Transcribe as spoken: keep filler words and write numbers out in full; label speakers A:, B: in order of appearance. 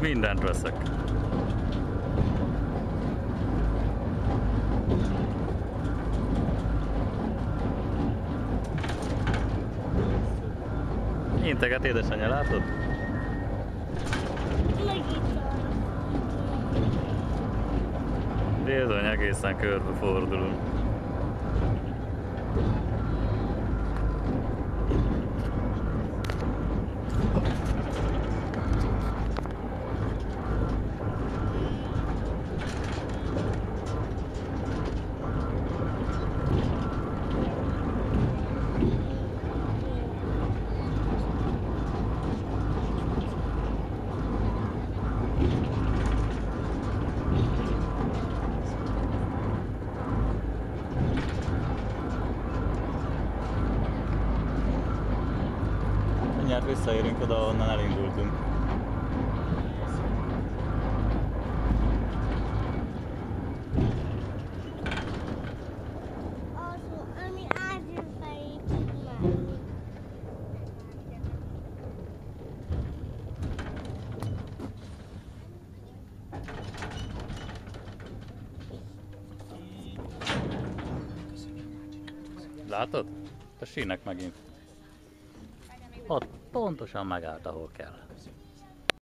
A: mindent veszek. Integet édesanyja, látod? Bizony, egészen körbe fordulunk. Mindjárt visszaérünk oda, ahonnan elindultunk.
B: Ami Ázsia felé tud menni.
A: Látod? A sínek megint. Ott pontosan megállt, ahol kell.